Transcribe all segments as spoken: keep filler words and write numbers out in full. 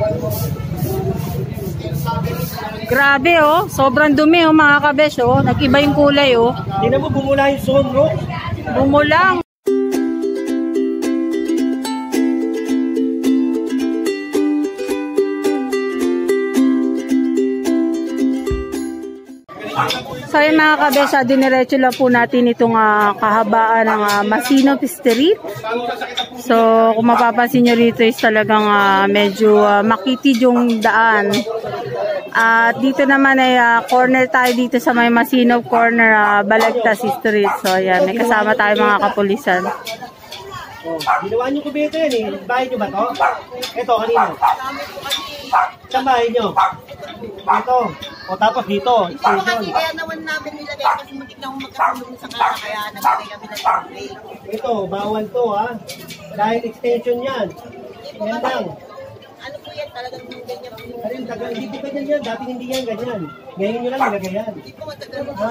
Grabe oh, sobrang dumi oh mga kabesh oh. Nag-iba yung kulay oh. Tingnan mo, bumula yung sunroom. Bumulang. So yung mga kabesya, diniretso lang po natin itong uh, kahabaan ng uh, Masinop Street. So kung mapapansin nyo rito is talagang uh, medyo uh, makitid yung daan. At uh, dito naman ay uh, corner tayo dito sa may Masinop corner, uh, Balagtas Street. So ayan, may kasama tayo mga kapulisan. Oh, ginawa nyo kubito yan eh. Bahay nyo ba to? Ito, kanino? Saan bahay nyo? Ito. O tapos dito. Ito kasi kaya naman namin nilagay kasi matik na akong magkakulong sa kanya kaya naglagay kami ng tubig. Ito, bawal to ha. Dahil extension yan. Yan lang. Ano po yan talagang ganyan po. Ayun, tagal, hindi po ganyan yan. Dati hindi yan ganyan. Ngayon nyo lang nilagay yan. Hindi po matagal mo.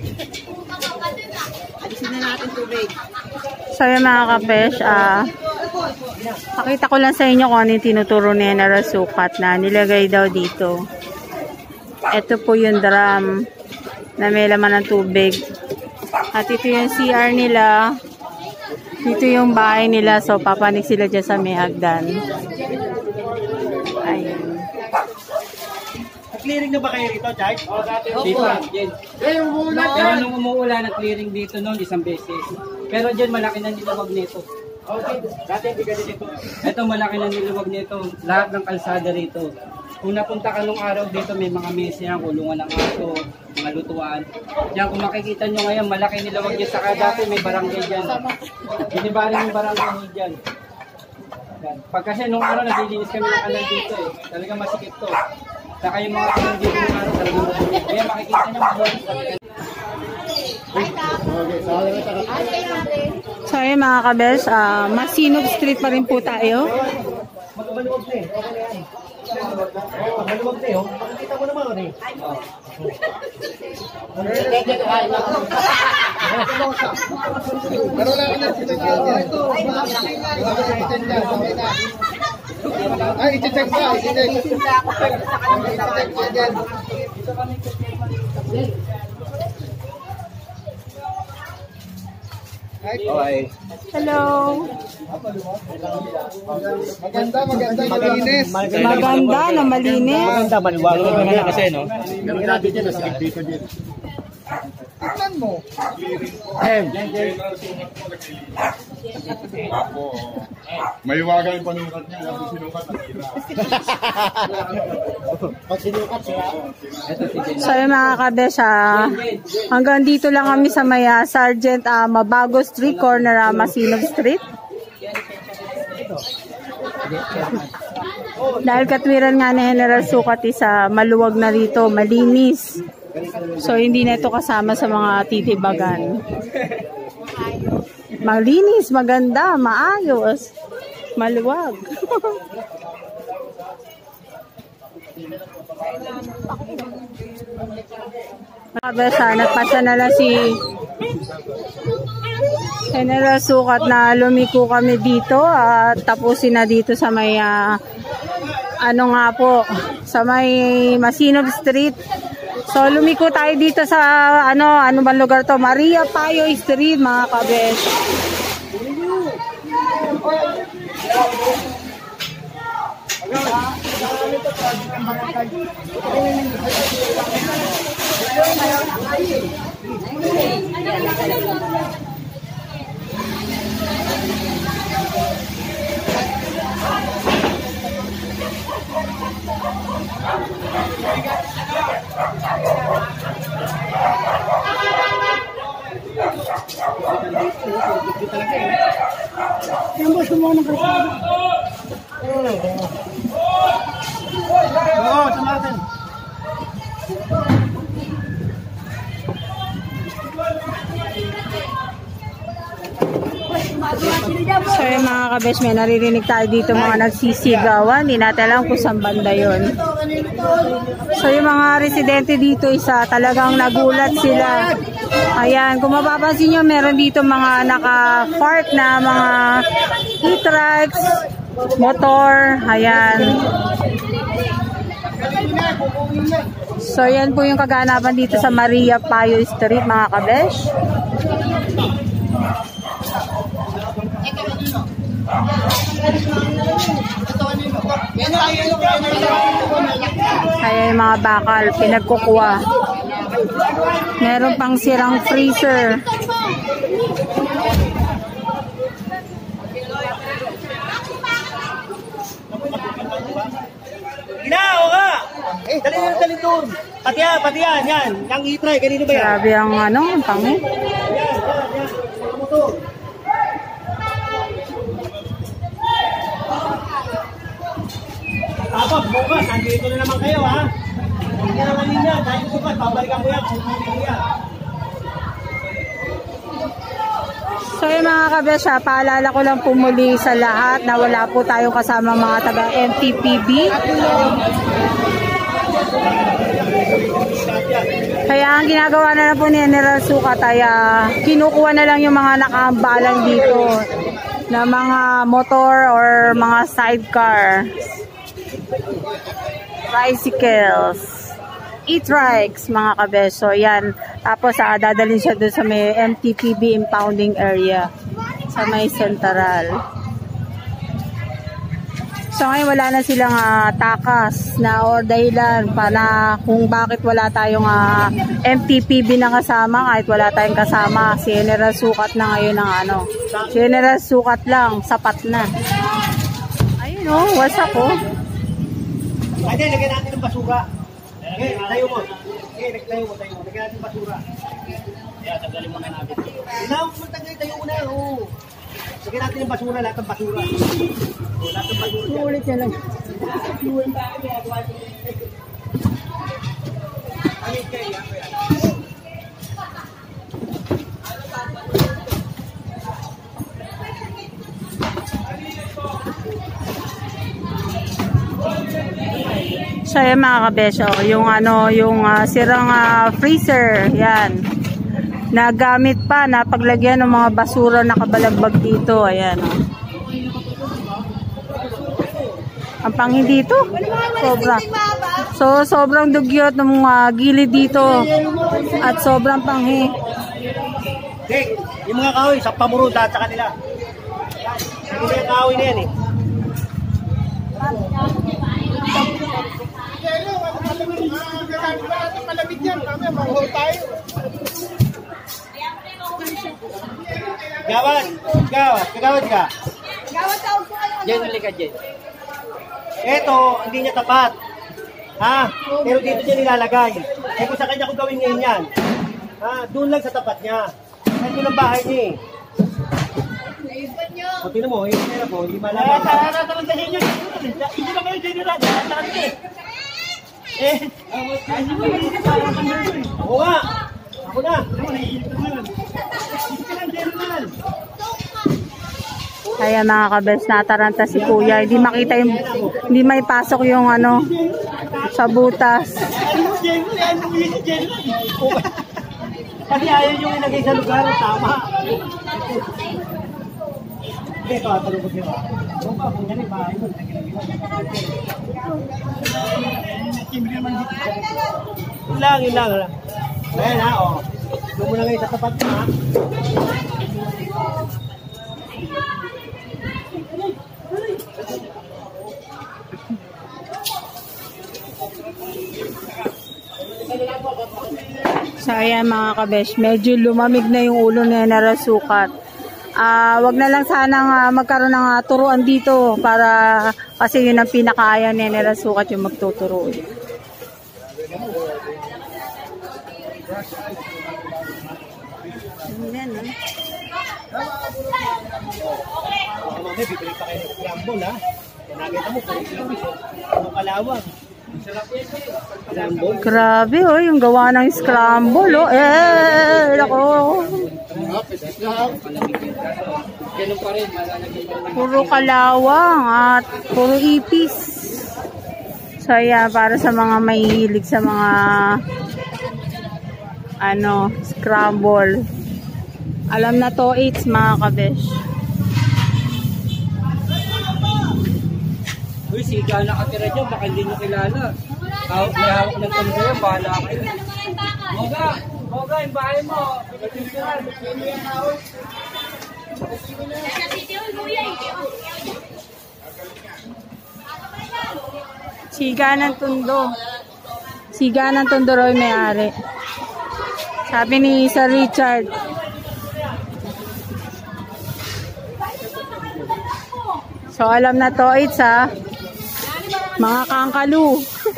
Alisin na natin tubig. So yung mga kabesh, ah, pakita ko lang sa inyo kung ano yung tinuturo ni General Sukat na nilagay daw dito. Ito po yung drum na may laman ng tubig. At ito yung C R nila. Dito yung bahay nila. So papanik sila dyan sa may hagdan. Ayun. Clearing na ba kayo rito, Chay? Oo, dati. Dito, Jen. Pero nung umuulan, nag-clearing dito noon isang beses. Pero dyan, malaki na niluwag nito. Okay, dati hindi ganito dito. Ito, malaki na niluwag nito. Lahat ng kalsada rito. Kung napunta ka nung araw dito, may mga mesa yan, kulungan ng aso, mga lutuan. Yan, kung makikita nyo ngayon, malaki niluwag dyan. Saka dati may barangay dyan. Binibaring yung barangay dyan. Pag kasi nung araw, naglilinis kami ng kanal dito eh. Talaga masikip to. Saka yung mga kanal dito nung araw, talaga masikip. Kaya makikita nyo mga So ayun mga kabes, uh, Masinop Street pa rin po tayo. Magbaluwag na eh. Okay na yan. Magbaluwag na eh. Makikita mo naman eh. Pero wala ka na sinagyan yan. Ay, iti-check pa. I-check. I-check pa dyan. Okay. Hello. Maganda, maganda, malinis. Maganda na malinis. Maganda, maluwag. Maganda kasi, no? Meron natin dyan, nasa dito din. Tignan mo. Ako, maiwaga yung panukat niya. Ako sinukat at sira. Pag sinukat sila. So yung mga kabes, ah, hanggang dito lang kami sa may uh, Sergeant uh, Mabago Street, corner uh, Masinop Street. Dahil katwiran nga ni General Sukat isa maluwag na rito, malinis. So hindi na ito kasama sa mga titibagan. Malinis, maganda, maayos, maluwag. Kabesa, nagpasa na lang si General Sukat na lumiko kami dito at tapusin na dito sa may uh, ano nga po, sa may Masinop Street. So lumiko tayo dito sa ano, ano bang lugar to? Maria Payo Street mga kabes. Yan ba sumuha ng kalsada? Oo, sa natin. So yung mga kabes, may naririnig tayo dito mga nagsisigawan. Hindi natin alam kung saan banda yun. So yung mga residente dito isa talagang nagulat sila. Ayan, kung mapapansin nyo, meron dito mga naka-park na mga e-trikes, motor. Ayan. So, yan po yung kaganapan dito sa Maria Payo Street, mga kabesh. Kaya yung mga bakal, pinagkukuha. Meron pang sirang freezer. Ginao ka! Eh, dali na dali doon. Pati yan, pati yan, yan. Yung e-try, kanino ba yan? Grabe ang ano, ang pangit. Yan, yan, yan. Ano mo to? Tapos, bukas, nandito na naman kayo, ha? Hindi na naman ninyo. Dahil bukas, babalikan ko yan. Kung hindi ko yan. So yung mga kabesya, paalala ko lang po muli sa lahat na wala po tayong kasama mga taga M T P B. Kaya ang ginagawa na lang po ni General Sukat ay uh, kinukuha na lang yung mga nakaambalan dito na mga motor or mga sidecar, tricycles, e-trikes, mga kabeso. Yan. Tapos uh, dadalhin siya doon sa may M T P B impounding area sa may Central. So ngayon wala na silang uh, takas na or dahilan para kung bakit wala tayong uh, M T P B na kasama, kahit wala tayong kasama. Si General Sukat na ngayon ang ano. Si General Sukat lang, sapat na. Ayun o, oh, wasak o. Ay, di, lagyan natin ng basura. Okay, tayo mo. Okay, tayo mo, tayo mo. Lagyan natin ng basura. Kaya, tagalin mo na natin. Ilaw mo, tagay, tayo mo na. Oo. Lagyan natin ng basura, lahat ng basura. O, lahat ng basura. Ulit yan lang. So yan mga kabeso, yung ano, yung uh, sirang uh, freezer, yan. Nagamit pa, napaglagyan ng mga basura nakabalagbag dito, ayan. Oh. Ang panghi dito, sobra. So sobrang dugyot ng mga gilid dito at sobrang panghi. Okay, yung mga kahoy, sa pamurunta sa kanila. Yung mga kahoy na yan eh. Malamig yan, kami, manghol tayo. Gawad, gawad, kagawad ka. Gawat tawag ko kayo. Jen, halika Jen. Eto, hindi niya tapat. Ha? Pero dito niya nilalagay. Eh kung sa kanya ko gawin ngayon yan. Ha? Doon lang sa tapat niya. Kahit doon ang bahay niya eh. Naiban nyo. O tinan mo, hindi na po, hindi malaman. Eh, tara, tara, sa inyo. Hindi na kayo general. Tara, eh. Eh, ako nga. Ako na. Kaya mga kabes, nataranta si kuya. Hindi makita yung, hindi may pasok yung ano, sa butas. Kasi ayaw yung ilagay sa lugar, tama. Hindi, ito, talubog nyo. Kung pa, kung yan ay bahay mo, yun lang, yun lang. Ayan ha, o. Doon mo na ngayon sa tapat mo, ha. So ayan mga kabesh, medyo lumamig na yung ulo ni General Sukat. Ah, uh, wag na lang sanang uh, magkaroon ng uh, turuan dito para kasi yun ang pinakaaya ni General Sukat yung magtuturo. Ayan, ha? Mamaya, bibili pa kayo ng scramble, ha? Nakita mo, ano kalawang. Scramble. Grabe, oh, yung gawa ng scramble, oh. Eh, lako. Ganun pa rin, malalagay lang. Puro kalawang at puro ipis. So, yeah, para sa mga mahihilig sa mga ano, scramble. Alam na to, it's mga kabesh. Uy, siga nakatira dyan, baka hindi nyo kilala. Hawak, may hawak ng tondo yan, bahala kayo. Boga, Boga, yung bahay mo. Siga ng Tondo. Siga ng Tondo raw yung may-ari. Sabi ni Sir Richard. So alam na to, it's ha. Mga kangkalu.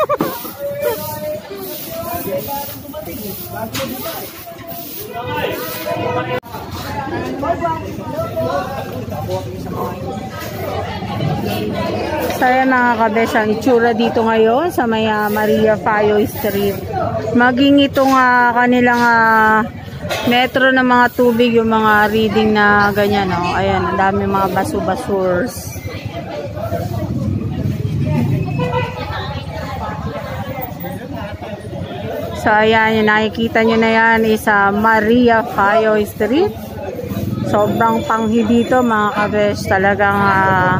So yan mga kabes, ang itsura dito ngayon sa may uh, Maria Fayo Street. Maging itong uh, kanilang uh, metro ng mga tubig, yung mga reading na ganyan. Oh. Ayan, ang dami mga basu-basurs. So ayan, yung nakikita nyo na yan is uh, Maria Fayo Street. Sobrang panghi dito mga kabes. Talagang uh,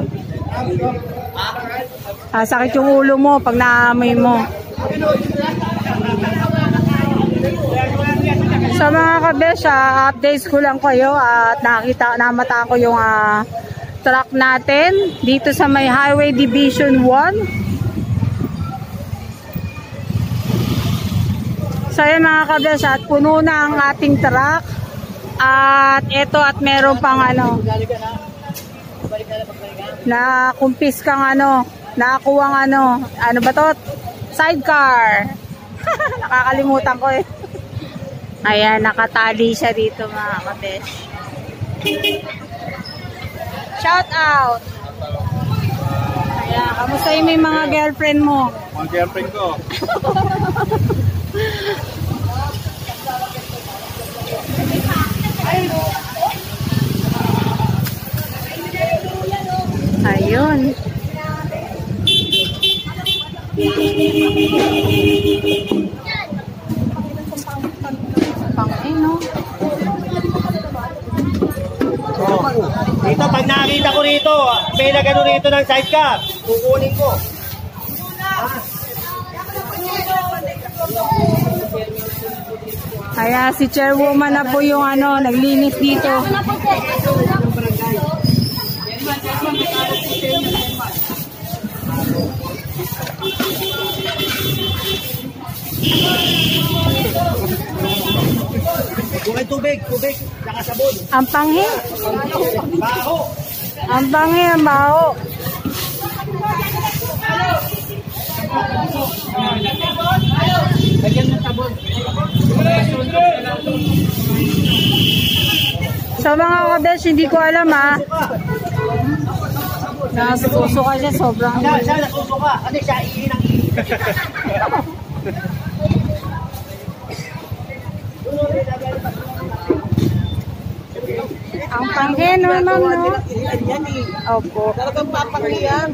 uh, sakit yung ulo mo pag naamoy mo. So mga kabes, uh, updates ko lang kayo at uh, nakita, namata ko yung uh, truck natin dito sa may Highway Division one. So yan mga kabes, at puno na ang ating truck. At eto, at meron pang ano, na kumpis kang ano, nakakuwang ano, ano ba to? Sidecar. Nakakalimutan ko eh. Ayan, nakatali siya dito mga kabes. Shout out. Ayan, kamusta yung may mga girlfriend mo? Mga girlfriend ko. Ayun. Pangay, no? Oh. Dito, pag nakita ko rito, may nagano rito ng sidecar, kukunin ko. Kaya si chairwoman na po yung ano, naglinis dito. Bukan tubig, tubig, saka sabon. Ang panghi. Baho. Ang panghi, ang baho. So mga kabes, hindi ko alam ha. Nasusuka siya, sobrang. Siya, siya nasusuka. Kasi siya iin ang iin. Ang panghi, no, ma'am, no? Opo. Talagang papakliyan.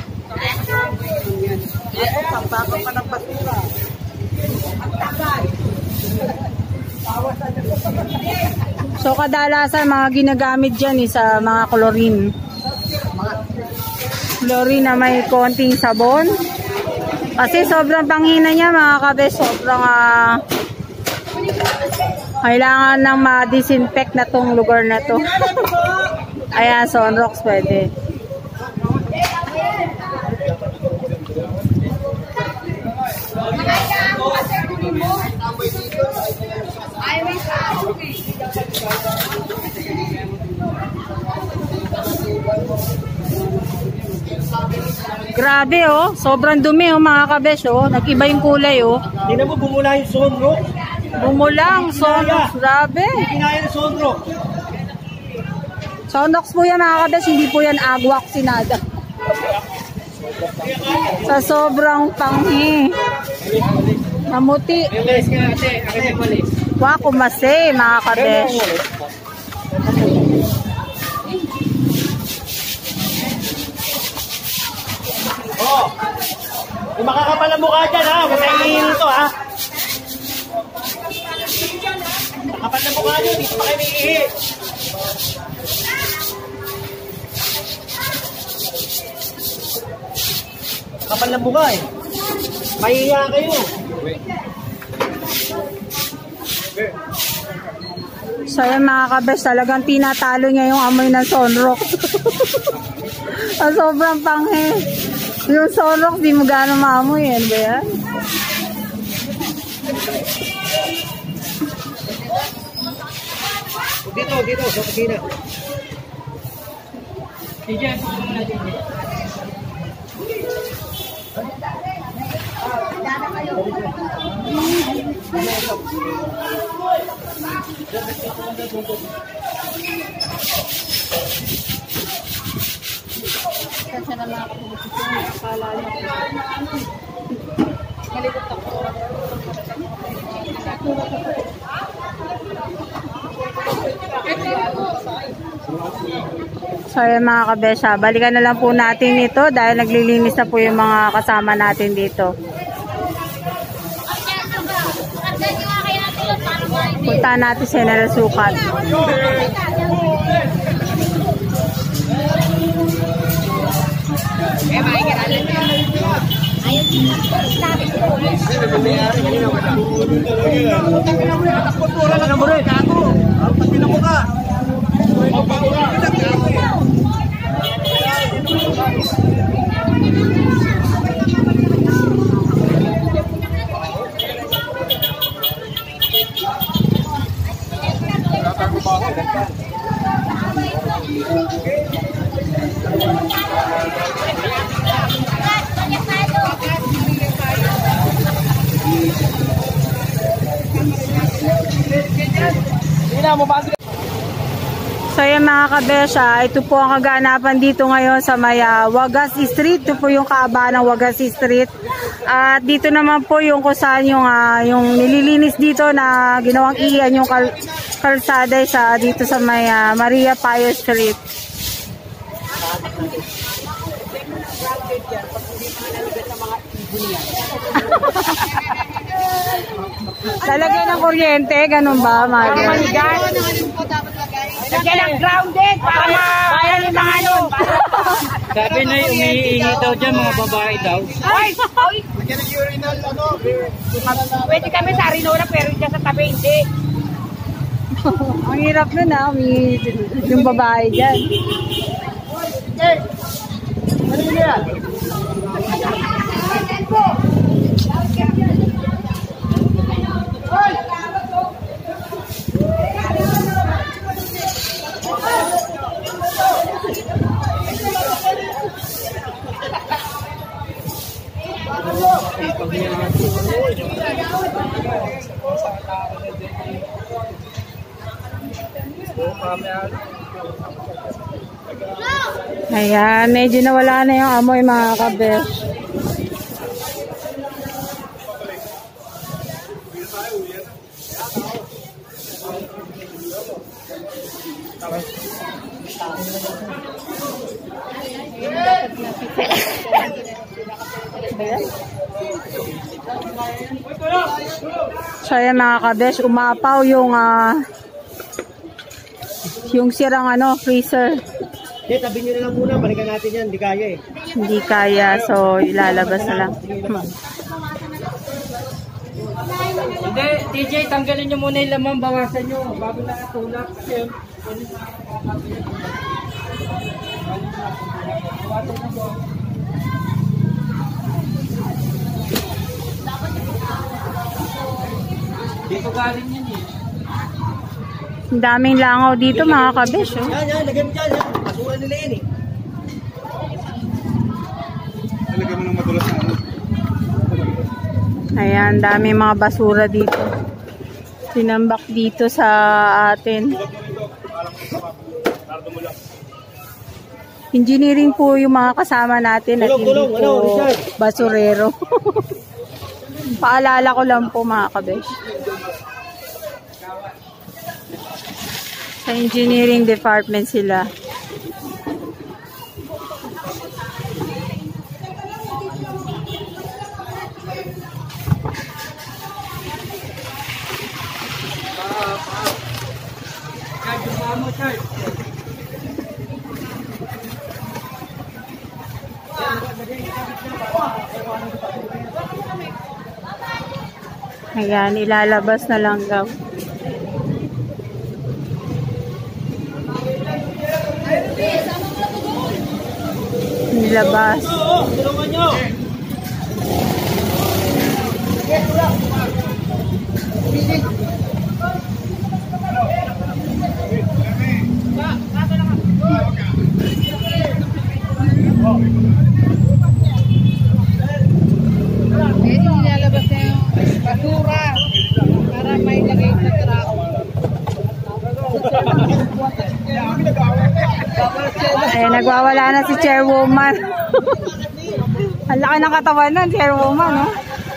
Eh, pampaka pa ng basura. Ang takay. So kadalasan mga ginagamit dyan is sa mga chlorine. Chlorine na may konting sabon. Kasi sobrang panghina niya mga kabes. Sobrang uh, kailangan ng ma-disinfect na tong lugar na to. Ayan, Sunrox pwede. Grabe oh, sobrang dumi oh mga kabes oh. Nag-iba yung kulay oh. Tingnan mo, bumula yung sunrock. Bumulang, Sunrox, grabe. Kinaya ng sunrock. Sunrox po yan mga kabes, hindi po yan agwak sinada. Sa sobrang panghi. Namuti. Wah, kumase mga kabes. Oh, kung makakapal ang mukha dyan ha, huwag na iihin ito ha. Makapal na mukha nyo, dito pa kayo may ihi. Kapal ng mukha eh. Mahihiya kayo. So yan mga kabes, talagang tinatalo niya yung amoy ng Sunrock. Ang sobrang panghe. Yung Sunrock, di mo gano'ng maamoy. Ano ba yan? Dito, dito, sa kusina. Sige, susunod na sige. Kasi na lang ako akala niya. Malikot ako. So ayan mga kabesya, balikan na lang po natin ito dahil naglilinis na po yung mga kasama natin dito. Punta natin sa Narasukat. So yan mga kabesya, ito po ang kaganapan dito ngayon sa may uh, Wagas Street. Ito po yung kaabaan ng Wagas Street. At dito naman po yung kung saan yung, uh, yung nililinis dito na ginawang iyan yung kal kalsada sa, dito sa may uh, Maria Pio Street. Talagay ng kuryente, ganun ba, Mari? Lagyan ng grounded para bayan yung mga nun. Sabi na yung umiingi daw dyan, mga babae daw. Ay! Ay! Pwede kami sa Arinora pero dyan sa tabi hindi. Ang hirap nun ah, may, yung babae dyan. Ayan, medyo nawala na yung amoy mga kabesh. So ayan mga kabesh, umapaw yung uh, yung sirang ano, freezer. Eh, tabi nyo na lang muna, balikan natin yan, hindi kaya eh. Hindi kaya, so ilalabas na lang. Hindi, D J, tanggalin nyo muna yung laman, bawasan nyo, bago na natulak. Dito galing yan eh. Ang daming langaw dito mga kabesh. Oh. Yan, yan, lagyan dyan, yan. Basura nila yan eh. Talaga mo nang madulas na ano. Ayan, daming mga basura dito. Sinambak dito sa atin. Engineering po yung mga kasama natin at hindi Tulong, tulong, po ano, basurero. Paalala ko lang po mga kabesh. Sa engineering department sila. Charge, Ayan, ilalabas na lang daw. Nilabas. Pwede nilalabas na yung basura para may lagay sa truck. Ayan, nagwawala na si Chairwoman. Ang laki ng katawan nun, Chairwoman, no?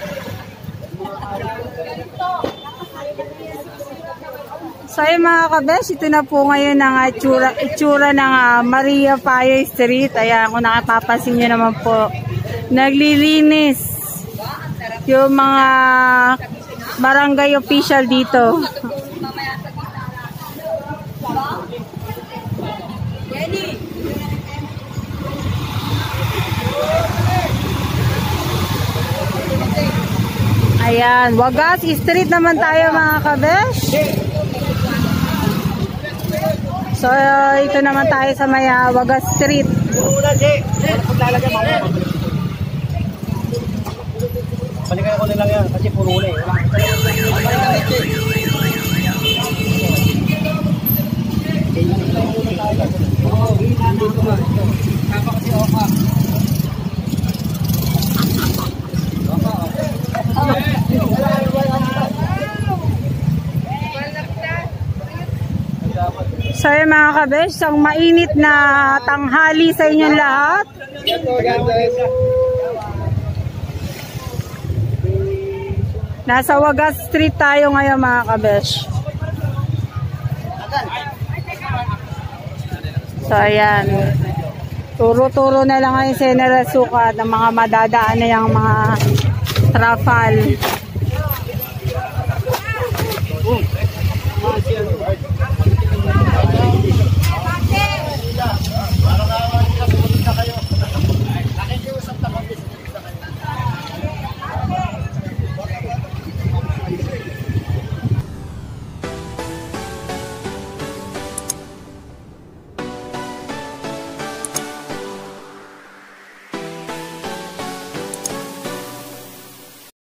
So ayun mga kabesh, ito na po ngayon ang itsura, itsura ng uh, Maria Paya Street. Ayan, kung nakapapansin nyo naman po, naglilinis yung mga barangay official dito. Ayan, Wagas Street naman tayo mga kabesh. So, ito naman tayo sa may uh, Wagas Street. Balikan ko na lang yan kasi puro na eh. So yun mga kabesh, ang mainit na tanghali sa inyong lahat. Nasa Wagas Street tayo ngayon mga kabesh. So ayan, turo-turo na lang ngayon sa General Sukat ng mga madadaan na yung mga trafal.